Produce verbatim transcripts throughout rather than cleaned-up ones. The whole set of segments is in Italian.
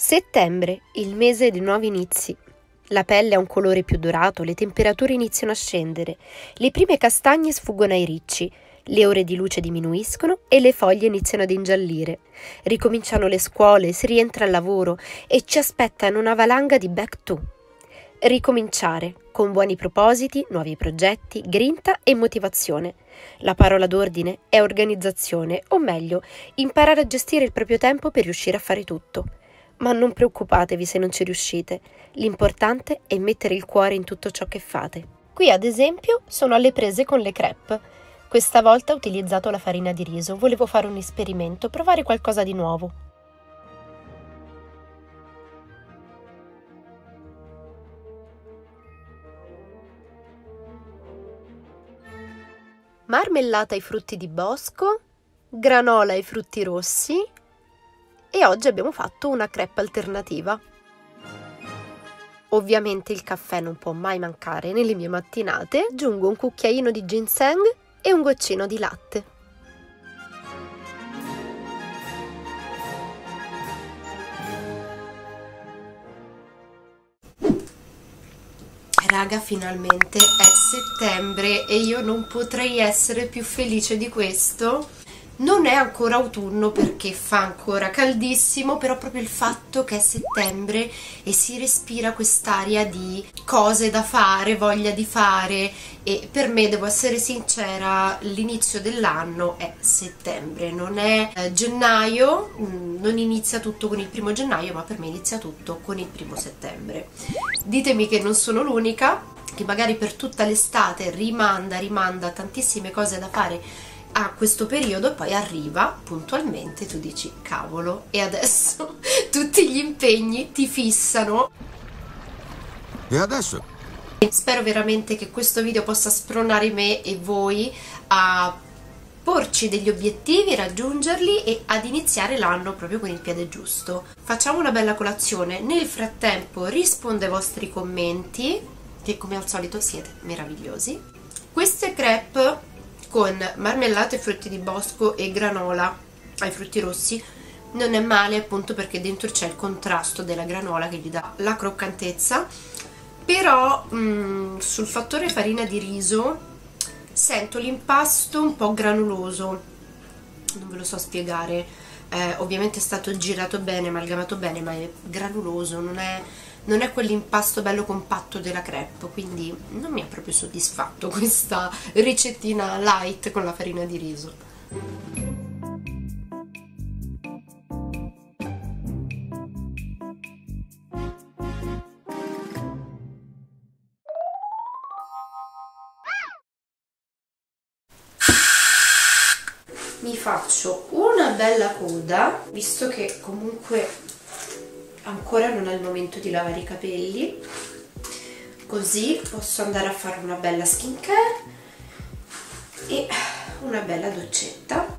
Settembre, il mese di nuovi inizi. La pelle ha un colore più dorato, le temperature iniziano a scendere, le prime castagne sfuggono ai ricci, le ore di luce diminuiscono e le foglie iniziano ad ingiallire. Ricominciano le scuole, si rientra al lavoro e ci aspettano una valanga di back to. Ricominciare, con buoni propositi, nuovi progetti, grinta e motivazione. La parola d'ordine è organizzazione, o meglio, imparare a gestire il proprio tempo per riuscire a fare tutto. Ma non preoccupatevi se non ci riuscite, l'importante è mettere il cuore in tutto ciò che fate. Qui ad esempio sono alle prese con le crêpe. Questa volta ho utilizzato la farina di riso, volevo fare un esperimento, provare qualcosa di nuovo. Marmellata ai frutti di bosco, granola ai frutti rossi e oggi abbiamo fatto una crêpe alternativa. Ovviamente il caffè non può mai mancare nelle mie mattinate. Aggiungo un cucchiaino di ginseng e un goccino di latte. Raga, finalmente è settembre e io non potrei essere più felice di questo. Non è ancora autunno perché fa ancora caldissimo, però proprio il fatto che è settembre e si respira quest'aria di cose da fare, voglia di fare, e per me, devo essere sincera, l'inizio dell'anno è settembre, non è eh, gennaio, non inizia tutto con il primo gennaio, ma per me inizia tutto con il primo settembre. Ditemi che non sono l'unica, che magari per tutta l'estate rimanda, rimanda tantissime cose da fare a questo periodo e poi arriva puntualmente, tu dici cavolo, e adesso tutti gli impegni ti fissano. E adesso? Spero veramente che questo video possa spronare me e voi a porci degli obiettivi, raggiungerli e ad iniziare l'anno proprio con il piede giusto. Facciamo una bella colazione, nel frattempo rispondo ai vostri commenti, che come al solito siete meravigliosi. Queste crêpe con marmellata ai frutti di bosco e granola ai frutti rossi non è male, appunto perché dentro c'è il contrasto della granola che gli dà la croccantezza, però mh, sul fattore farina di riso sento l'impasto un po' granuloso, non ve lo so spiegare, eh, ovviamente è stato girato bene, amalgamato bene, ma è granuloso, non è non è quell'impasto bello compatto della crêpe, quindi non mi ha proprio soddisfatto questa ricettina light con la farina di riso. Mi faccio una bella coda, visto che comunque ancora non è il momento di lavare i capelli, così posso andare a fare una bella skincare e una bella doccetta.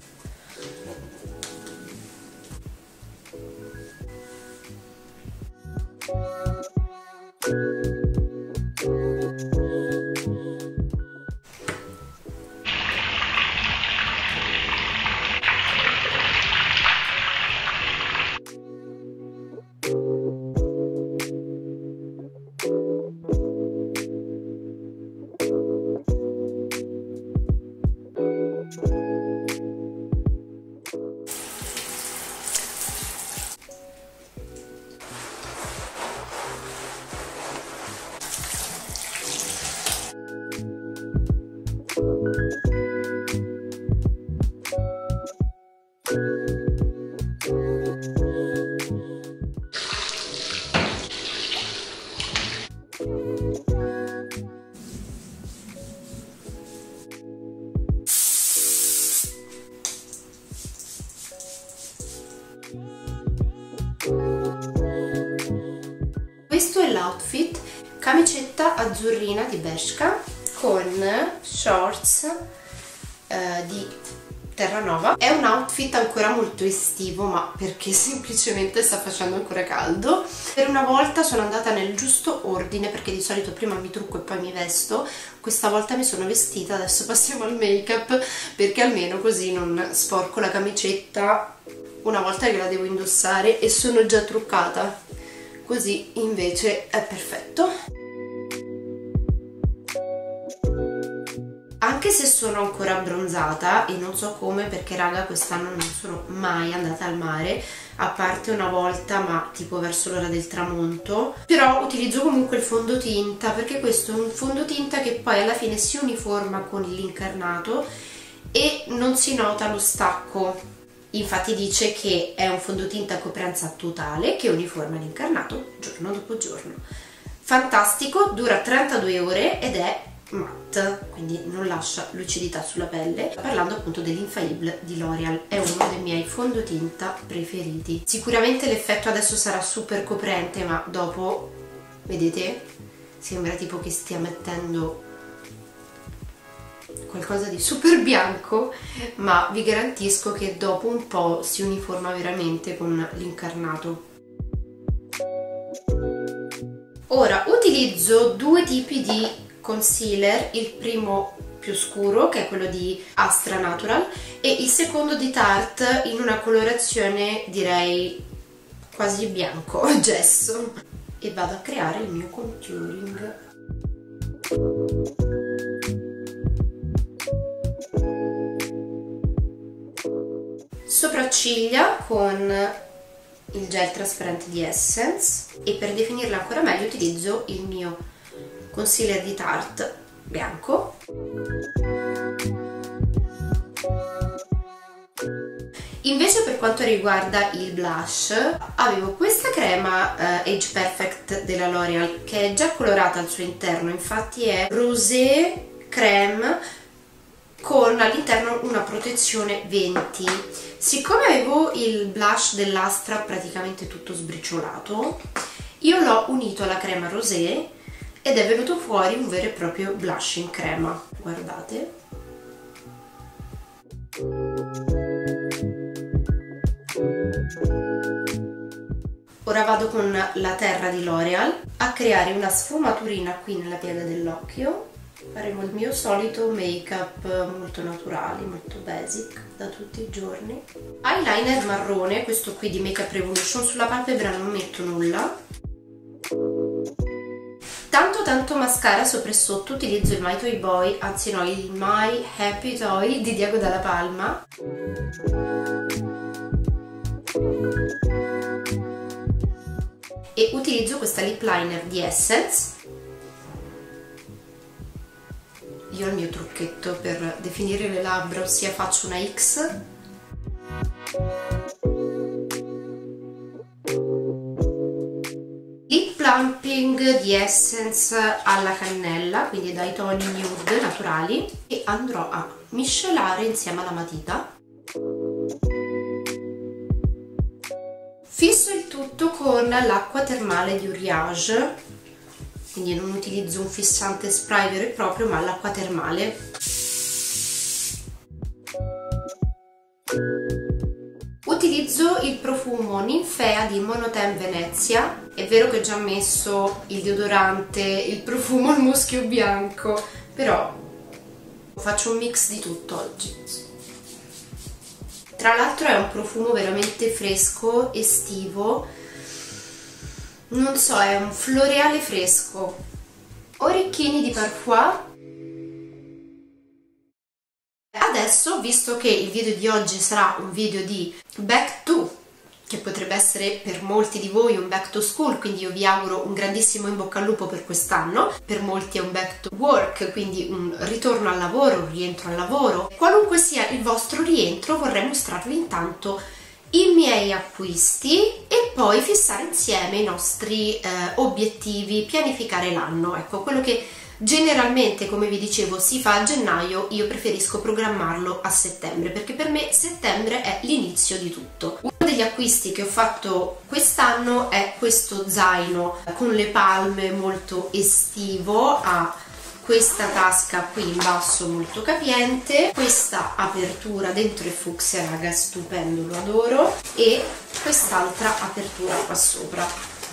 Questo è l'outfit, camicetta azzurrina di Bershka con shorts eh, di Terranova. È un outfit ancora molto estivo, ma perché semplicemente sta facendo ancora caldo. Per una volta sono andata nel giusto ordine, perché di solito prima mi trucco e poi mi vesto. Questa volta mi sono vestita, adesso passiamo al make up, perché almeno così non sporco la camicetta una volta che la devo indossare e sono già truccata. Così invece è perfetto. Anche se sono ancora abbronzata e non so come, perché raga quest'anno non sono mai andata al mare, a parte una volta, ma tipo verso l'ora del tramonto, però utilizzo comunque il fondotinta, perché questo è un fondotinta che poi alla fine si uniforma con l'incarnato e non si nota lo stacco. Infatti dice che è un fondotinta a coprenza totale che uniforma l'incarnato giorno dopo giorno. Fantastico, dura trentadue ore ed è matte, quindi non lascia lucidità sulla pelle. Parlando appunto dell'Infaillible di L'Oreal, è uno dei miei fondotinta preferiti. Sicuramente l'effetto adesso sarà super coprente, ma dopo, vedete, sembra tipo che stia mettendo qualcosa di super bianco, ma vi garantisco che dopo un po' si uniforma veramente con l'incarnato. Ora utilizzo due tipi di concealer, il primo più scuro che è quello di Astra Natural e il secondo di Tarte in una colorazione direi quasi bianco, gesso, e vado a creare il mio contouring. Sopracciglia con il gel trasparente di Essence e per definirla ancora meglio utilizzo il mio concealer di Tarte bianco. Invece per quanto riguarda il blush avevo questa crema eh, Age Perfect della L'Oreal che è già colorata al suo interno, infatti è rosé creme con all'interno una protezione venti. Siccome avevo il blush dell'Astra praticamente tutto sbriciolato, io l'ho unito alla crema rosé ed è venuto fuori un vero e proprio blush in crema, guardate. Ora vado con la terra di L'Oreal a creare una sfumaturina qui nella piega dell'occhio. Faremo il mio solito make up molto naturale, molto basic da tutti i giorni. Eyeliner marrone, questo qui di Makeup Revolution, sulla palpebra non metto nulla. Tanto tanto mascara sopra e sotto utilizzo il My Toy Boy, anzi no, il My Happy Toy di Diego Dalla Palma. E utilizzo questa lip liner di Essence. Io ho il mio trucchetto per definire le labbra, ossia faccio una X. Lip plumping di Essence alla cannella, quindi dai toni nude naturali, e andrò a miscelare insieme alla matita. Fisso il tutto con l'acqua termale di Uriage, quindi non utilizzo un fissante spray vero e proprio, ma l'acqua termale. Utilizzo il profumo Ninfea di Monotem Venezia. È vero che ho già messo il deodorante, il profumo al muschio bianco, però faccio un mix di tutto oggi. Tra l'altro è un profumo veramente fresco, estivo, non so, è un floreale fresco. Orecchini di Parfum. Adesso, visto che il video di oggi sarà un video di back to, che potrebbe essere per molti di voi un back to school, quindi io vi auguro un grandissimo in bocca al lupo per quest'anno, per molti è un back to work, quindi un ritorno al lavoro, un rientro al lavoro. Qualunque sia il vostro rientro, vorrei mostrarvi intanto i miei acquisti e poi fissare insieme i nostri eh, obiettivi, pianificare l'anno. Ecco, quello che generalmente, come vi dicevo, si fa a gennaio, io preferisco programmarlo a settembre, perché per me settembre è l'inizio di tutto. Uno degli acquisti che ho fatto quest'anno è questo zaino con le palme molto estivo a questa tasca qui in basso molto capiente, questa apertura dentro è fucsia, raga, stupendo, lo adoro, e quest'altra apertura qua sopra.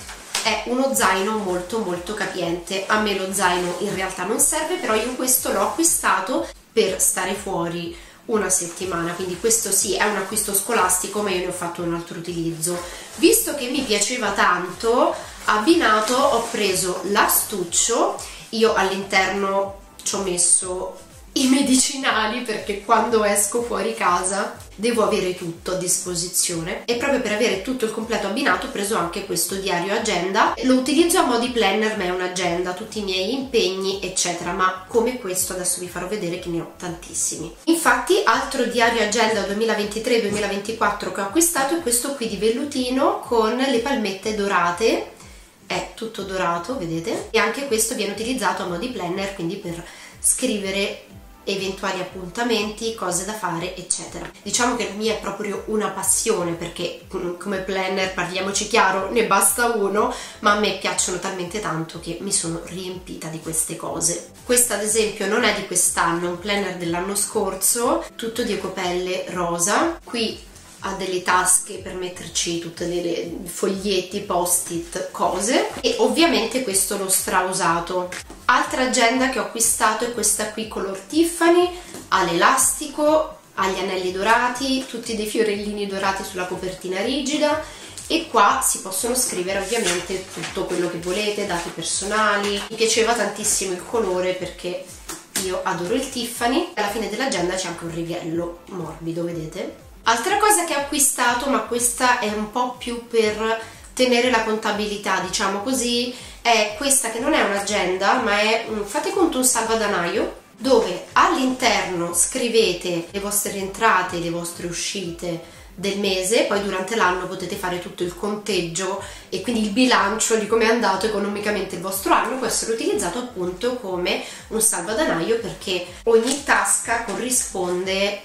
È uno zaino molto molto capiente. A me lo zaino in realtà non serve, però io questo l'ho acquistato per stare fuori una settimana, quindi questo sì è un acquisto scolastico, ma io ne ho fatto un altro utilizzo. Visto che mi piaceva tanto, abbinato ho preso l'astuccio. Io all'interno ci ho messo i medicinali perché quando esco fuori casa devo avere tutto a disposizione, e proprio per avere tutto il completo abbinato ho preso anche questo diario agenda. Lo utilizzo a mo' di planner, ma è un'agenda, tutti i miei impegni eccetera, ma come questo adesso vi farò vedere che ne ho tantissimi. Infatti altro diario agenda duemilaventitré duemilaventiquattro che ho acquistato è questo qui di vellutino con le palmette dorate. È tutto dorato, vedete? E anche questo viene utilizzato a mo' di planner, quindi per scrivere eventuali appuntamenti, cose da fare eccetera. Diciamo che il mio è proprio una passione, perché come planner, parliamoci chiaro, ne basta uno, ma a me piacciono talmente tanto che mi sono riempita di queste cose. Questa ad esempio non è di quest'anno, è un planner dell'anno scorso, tutto di ecopelle rosa. Qui ha delle tasche per metterci tutte le foglietti, post-it, cose, e ovviamente questo l'ho strausato. Altra agenda che ho acquistato è questa qui color Tiffany, ha l'elastico, ha gli anelli dorati, tutti dei fiorellini dorati sulla copertina rigida, e qua si possono scrivere ovviamente tutto quello che volete, dati personali. Mi piaceva tantissimo il colore perché io adoro il Tiffany. Alla fine dell'agenda c'è anche un righello morbido, vedete? Altra cosa che ho acquistato, ma questa è un po' più per tenere la contabilità, diciamo così, è questa che non è un'agenda, ma è, fate conto, un salvadanaio, dove all'interno scrivete le vostre entrate, le vostre uscite del mese, poi durante l'anno potete fare tutto il conteggio e quindi il bilancio di come è andato economicamente il vostro anno. Può essere utilizzato appunto come un salvadanaio, perché ogni tasca corrisponde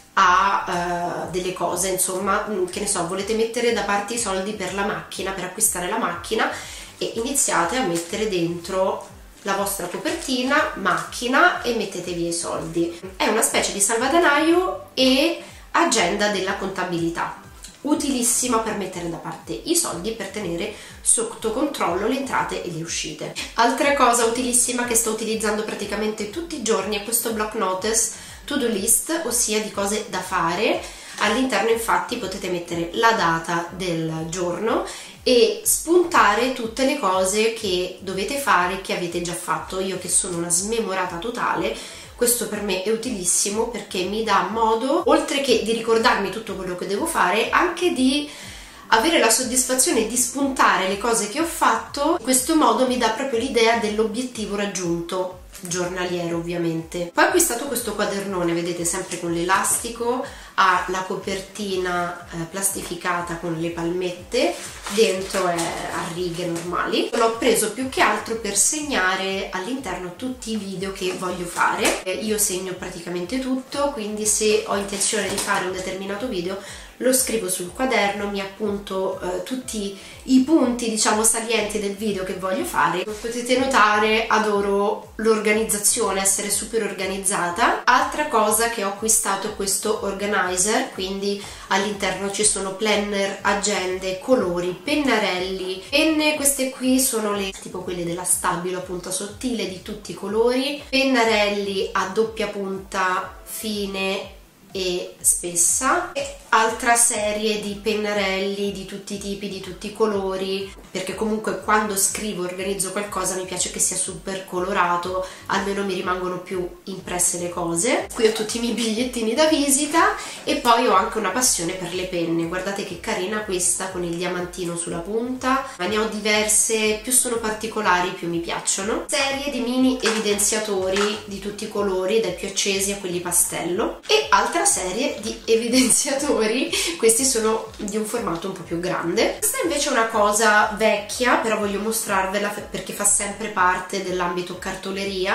a uh, delle cose, insomma, che ne so, volete mettere da parte i soldi per la macchina, per acquistare la macchina, e iniziate a mettere dentro la vostra copertina macchina e mettete via i soldi. È una specie di salvadanaio e agenda della contabilità, utilissima per mettere da parte i soldi, per tenere sotto controllo le entrate e le uscite. Altra cosa utilissima che sto utilizzando praticamente tutti i giorni è questo block notice to-do list, ossia di cose da fare. All'interno infatti potete mettere la data del giorno e spuntare tutte le cose che dovete fare, che avete già fatto. Io che sono una smemorata totale, questo per me è utilissimo perché mi dà modo, oltre che di ricordarmi tutto quello che devo fare, anche di avere la soddisfazione di spuntare le cose che ho fatto. In questo modo mi dà proprio l'idea dell'obiettivo raggiunto, giornaliero ovviamente. Poi ho acquistato questo quadernone, vedete, sempre con l'elastico, ha la copertina eh, plastificata con le palmette, dentro è a righe normali. L'ho preso più che altro per segnare all'interno tutti i video che voglio fare. Eh, io segno praticamente tutto, quindi se ho intenzione di fare un determinato video lo scrivo sul quaderno, mi appunto eh, tutti i punti, diciamo, salienti del video che voglio fare. Come potete notare, adoro l'organizzazione, essere super organizzata. Altra cosa che ho acquistato è questo organizer, quindi all'interno ci sono planner, agende, colori, pennarelli, penne, queste qui sono le tipo quelle della Stabilo a punta sottile, di tutti i colori, pennarelli a doppia punta fine e spessa, e altra serie di pennarelli di tutti i tipi, di tutti i colori, perché comunque quando scrivo e organizzo qualcosa mi piace che sia super colorato, almeno mi rimangono più impresse le cose. Qui ho tutti i miei bigliettini da visita e poi ho anche una passione per le penne. Guardate che carina questa con il diamantino sulla punta, ma ne ho diverse, più sono particolari più mi piacciono. Serie di mini evidenziatori di tutti i colori, dai più accesi a quelli pastello, e altra serie di evidenziatori, questi sono di un formato un po' più grande. Questa invece è una cosa vecchia, però voglio mostrarvela perché fa sempre parte dell'ambito cartoleria,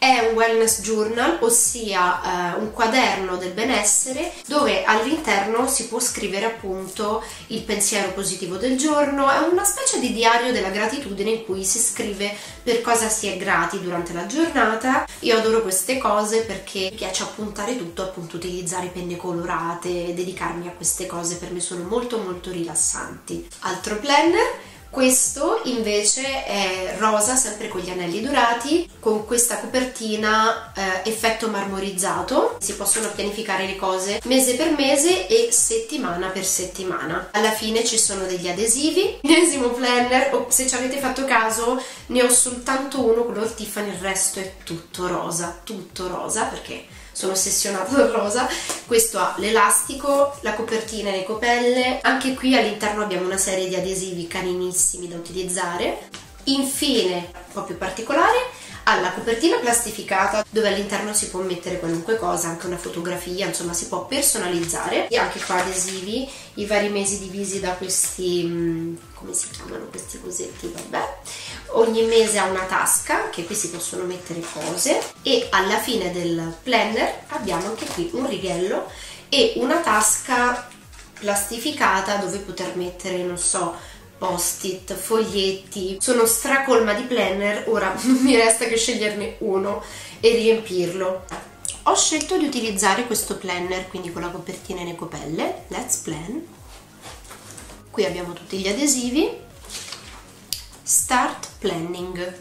È un wellness journal, ossia eh, un quaderno del benessere dove all'interno si può scrivere appunto il pensiero positivo del giorno. È una specie di diario della gratitudine in cui si scrive per cosa si è grati durante la giornata. Io adoro queste cose perché mi piace appuntare tutto, appunto utilizzare penne colorate, dedicarmi a queste cose per me sono molto molto rilassanti. Altro planner. Questo invece è rosa, sempre con gli anelli dorati, con questa copertina eh, effetto marmorizzato. Si possono pianificare le cose mese per mese e settimana per settimana. Alla fine ci sono degli adesivi. L'ennesimo planner, oh, se ci avete fatto caso, ne ho soltanto uno color Tiffany, il resto è tutto rosa, tutto rosa perché sono ossessionata dal rosa. Questo ha l'elastico, la copertina in ecopelle, anche qui all'interno abbiamo una serie di adesivi carinissimi da utilizzare. Infine, un po' più particolare, ha la copertina plastificata dove all'interno si può mettere qualunque cosa, anche una fotografia, insomma si può personalizzare. E anche qua adesivi, i vari mesi divisi da questi, come si chiamano questi cosetti, vabbè. Ogni mese ha una tasca, che qui si possono mettere cose, e alla fine del planner abbiamo anche qui un righello e una tasca plastificata dove poter mettere, non so, post-it, foglietti. Sono stracolma di planner, ora non mi resta che sceglierne uno e riempirlo. Ho scelto di utilizzare questo planner, quindi con la copertina in ecopelle, Let's Plan. Qui abbiamo tutti gli adesivi. Start Planning.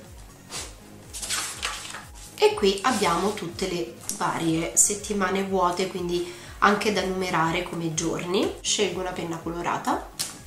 E qui abbiamo tutte le varie settimane vuote, quindi anche da numerare come giorni. Scelgo una penna colorata.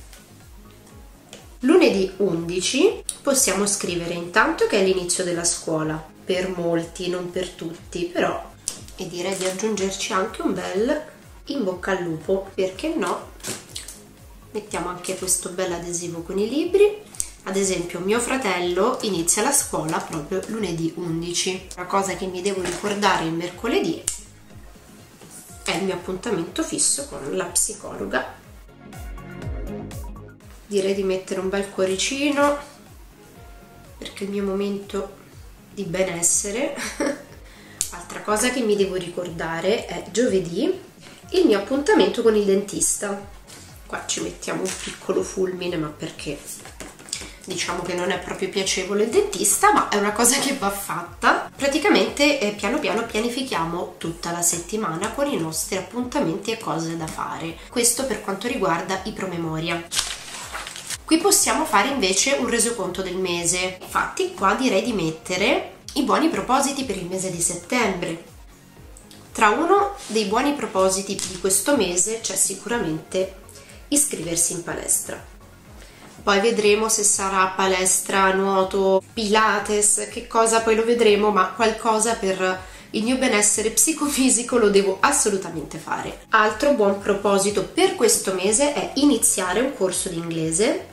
Lunedì undici possiamo scrivere intanto che è l'inizio della scuola, per molti, non per tutti, però, e direi di aggiungerci anche un bel in bocca al lupo, perché no? Mettiamo anche questo bel adesivo con i libri. Ad esempio mio fratello inizia la scuola proprio lunedì undici. Una cosa che mi devo ricordare il mercoledì è il mio appuntamento fisso con la psicologa. Direi di mettere un bel cuoricino perché è il mio momento di benessere. Altra cosa che mi devo ricordare è giovedì, il mio appuntamento con il dentista. Qua ci mettiamo un piccolo fulmine, ma perché diciamo che non è proprio piacevole il dentista, ma è una cosa che va fatta. Praticamente eh, piano piano pianifichiamo tutta la settimana con i nostri appuntamenti e cose da fare. Questo per quanto riguarda i promemoria. Qui possiamo fare invece un resoconto del mese. Infatti qua direi di mettere i buoni propositi per il mese di settembre. Tra uno dei buoni propositi di questo mese c'è sicuramente iscriversi in palestra. Poi vedremo se sarà palestra, nuoto, pilates, che cosa poi lo vedremo, ma qualcosa per il mio benessere psicofisico lo devo assolutamente fare. Altro buon proposito per questo mese è iniziare un corso di inglese,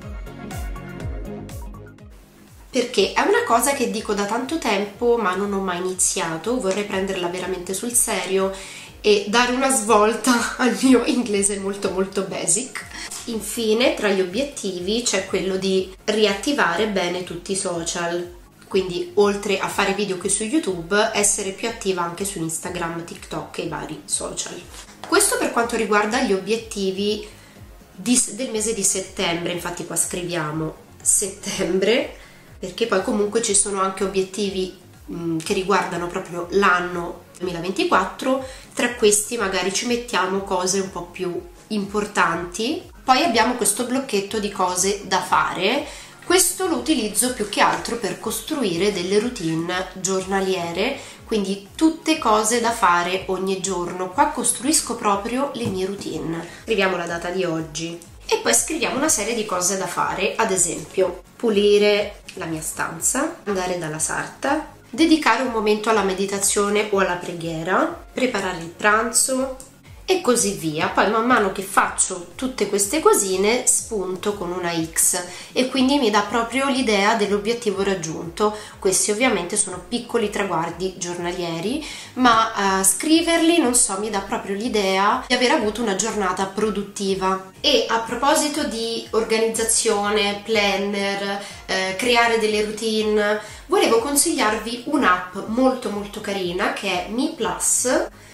perché è una cosa che dico da tanto tempo ma non ho mai iniziato, vorrei prenderla veramente sul serio e dare una svolta al mio inglese molto molto basic. Infine, tra gli obiettivi c'è quello di riattivare bene tutti i social, quindi oltre a fare video qui su YouTube, essere più attiva anche su Instagram, TikTok e i vari social. Questo per quanto riguarda gli obiettivi di, del mese di settembre. Infatti qua scriviamo settembre, perché poi comunque ci sono anche obiettivi mh, che riguardano proprio l'anno duemilaventiquattro. Tra questi magari ci mettiamo cose un po' più importanti. Poi abbiamo questo blocchetto di cose da fare. Questo lo utilizzo più che altro per costruire delle routine giornaliere, quindi tutte cose da fare ogni giorno. Qua costruisco proprio le mie routine. Scriviamo la data di oggi e poi scriviamo una serie di cose da fare, ad esempio pulire la mia stanza, andare dalla sarta, dedicare un momento alla meditazione o alla preghiera, preparare il pranzo, e così via. Poi man mano che faccio tutte queste cosine spunto con una X e quindi mi dà proprio l'idea dell'obiettivo raggiunto. Questi ovviamente sono piccoli traguardi giornalieri, ma uh, scriverli, non so, mi dà proprio l'idea di aver avuto una giornata produttiva. E a proposito di organizzazione, planner, eh, creare delle routine, volevo consigliarvi un'app molto molto carina che è Mi Plus,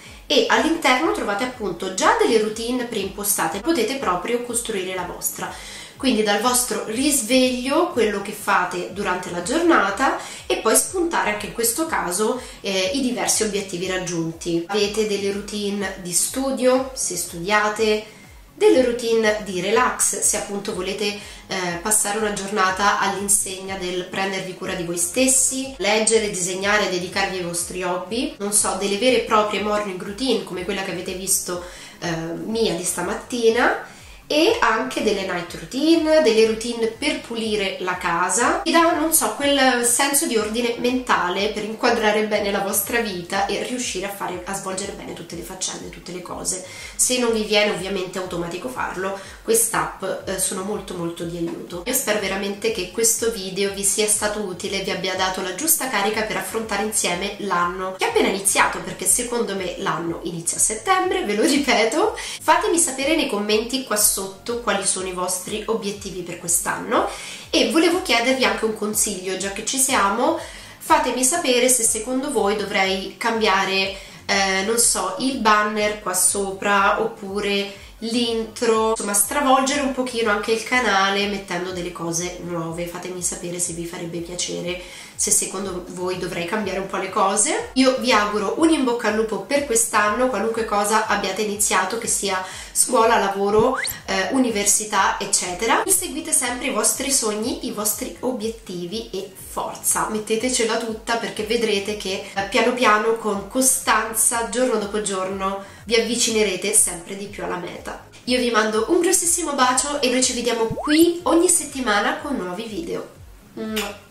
e all'interno trovate appunto già delle routine preimpostate, potete proprio costruire la vostra, quindi dal vostro risveglio, quello che fate durante la giornata, e poi spuntare anche in questo caso eh, i diversi obiettivi raggiunti. Avete delle routine di studio, se studiate, delle routine di relax, se appunto volete eh, passare una giornata all'insegna del prendervi cura di voi stessi, leggere, disegnare, dedicarvi ai vostri hobby, non so, delle vere e proprie morning routine come quella che avete visto eh, mia di stamattina, e anche delle night routine, delle routine per pulire la casa. Vi dà, non so, quel senso di ordine mentale per inquadrare bene la vostra vita e riuscire a fare, a svolgere bene tutte le faccende, tutte le cose. Se non vi viene ovviamente automatico farlo, quest'app eh, sono molto molto di aiuto. Io spero veramente che questo video vi sia stato utile, vi abbia dato la giusta carica per affrontare insieme l'anno che è appena iniziato, perché secondo me l'anno inizia a settembre, ve lo ripeto. Fatemi sapere nei commenti qua sotto quali sono i vostri obiettivi per quest'anno, e volevo chiedervi anche un consiglio, già che ci siamo. Fatemi sapere se secondo voi dovrei cambiare eh, non so, il banner qua sopra oppure l'intro, insomma stravolgere un pochino anche il canale mettendo delle cose nuove. Fatemi sapere se vi farebbe piacere, se secondo voi dovrei cambiare un po' le cose. Io vi auguro un in bocca al lupo per quest'anno, qualunque cosa abbiate iniziato, che sia scuola, lavoro, eh, università, eccetera. Seguite sempre i vostri sogni, i vostri obiettivi e forza, mettetecela tutta, perché vedrete che eh, piano piano, con costanza, giorno dopo giorno, vi avvicinerete sempre di più alla meta. Io vi mando un grossissimo bacio e noi ci vediamo qui ogni settimana con nuovi video. Mua.